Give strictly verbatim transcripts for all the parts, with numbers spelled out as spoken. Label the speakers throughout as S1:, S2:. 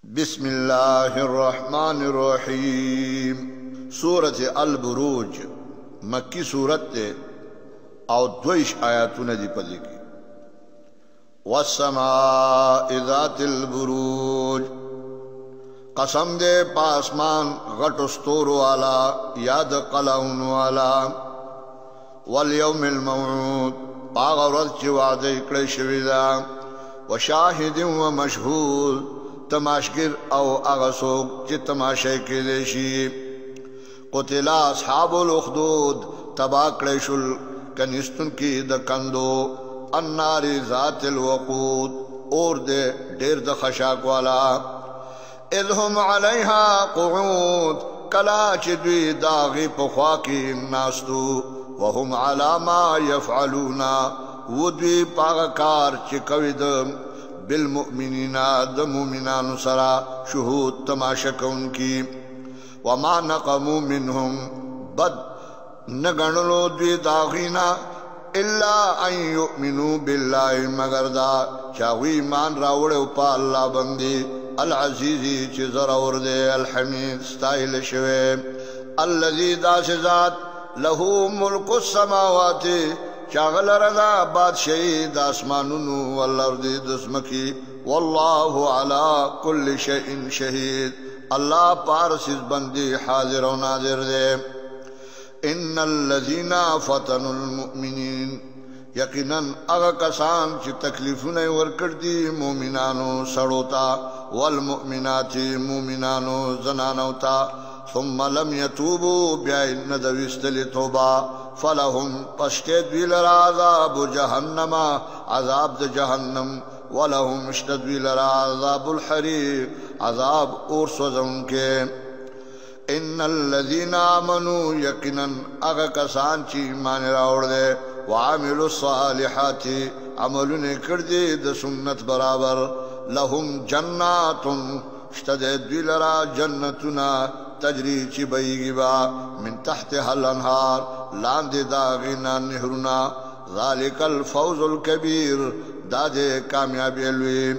S1: بسم الله الرحمن الرحیم سورة البروج مکی سورت تے او دویش آیاتون دی پدے کی والسماء ذات البروج قسم دے پاسمان غٹ استور والا یاد قلعون والا والیوم الموعود پاغورت چی وعدے اکڑے شویدہ وشاہد و مشہود تماشگر او اغسوک چی تماشای کے دیشی قتل اصحاب الاخدود تباکڑ شل کنستن کی دکندو النار ذات الوقود اور دے دیر د خشاک والا اذ هم علیہا قعود کلا چی دوی داغی پخواکی ناستو وهم علا ما یفعلونا ودوی پاغکار چی کویدم بالمؤمنین د مومنان سرا شهود تماشا کون کی وما نقموا منهم بد نگنلو دوی داغینا الا ان یؤمنوا بالله مگر دا چاوی ایمان راوڑے پا اللہ بندی العزیزی چی ضرور دے الحمید ستائل شوے الذی دا ذات لہو ملک السماوات چاغل رضا بادشاہی دا اسمانونو والارض دسمکی واللہ علا کل شئین شہید اللہ پارسیز بندی حاضر و ناظر دے ان الذین فتنوا المؤمنین یقیناً اغا کسان چی تکلیفون ورکر دی مومنانو سڑوتا والمؤمنات مومنانو زنانوتا ثم لم يتوبوا بیائی ندوستلی توبا فلهم پشتید ویلر عذاب جہنم عذاب د جہنم ولهم اشتد ویلر عذاب الحریق عذاب اور سوزن کے ان الذین آمنوا یقینا اغا کسان چی ایمان راوڑ دے وعملوا الصالحات عملون کردی د سنت برابر لهم جنات اشتدید ویلر جنتنا تجری چی بیگی با من تحتها الانہار لاندے داغینا نہرنا ذالک الفوز الكبیر دادے کامیابی الوی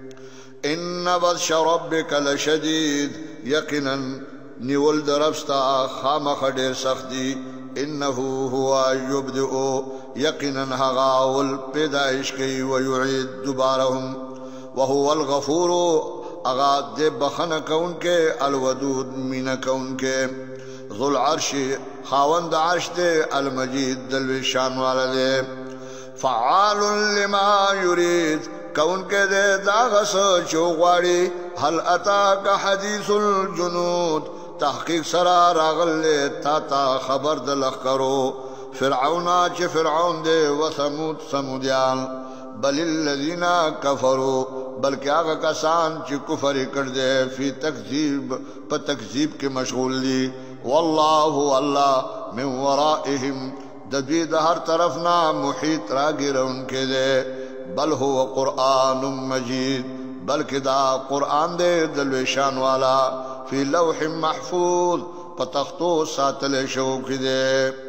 S1: ان بطش ربک لشدید یقینا نیول دربستا خامخ دیر سختی انہو ہوا یبدئو یقینا ہغاول پیدائش کی ویعید دوبارہم وہو الغفورو اغا دے بخن کون کے الودود مین کون کے ذو العرش خاوند عرش دے المجید دلوی شان والا دے فعال لما یرید کون کے دے داغس چوغواری حل اتاک حدیث الجنود تحقیق سرا راغل لے تا تا خبر دلخ کرو فرعونا چی فرعون دے و ثمود ثمودیان بل الذین کفروا بلکہ آگا کسان چی کفر کر دے فی تکذیب پا تکذیب کے مشغول دی واللہ اللہ من ورائہم دوی دا ہر طرفنا محیط راگر ان کے دے بل ہو قرآن مجید بلکہ دا قرآن دے دلوی شان والا فی لوح محفوظ پا تختو ساتل شوک دے